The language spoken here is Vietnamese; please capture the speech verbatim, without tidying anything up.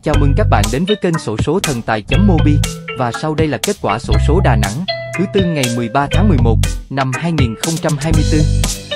Chào mừng các bạn đến với kênh xổ số thần tài.mobi. Và sau đây là kết quả xổ số Đà Nẵng thứ tư ngày mười ba tháng mười một năm hai nghìn không trăm hai mươi tư.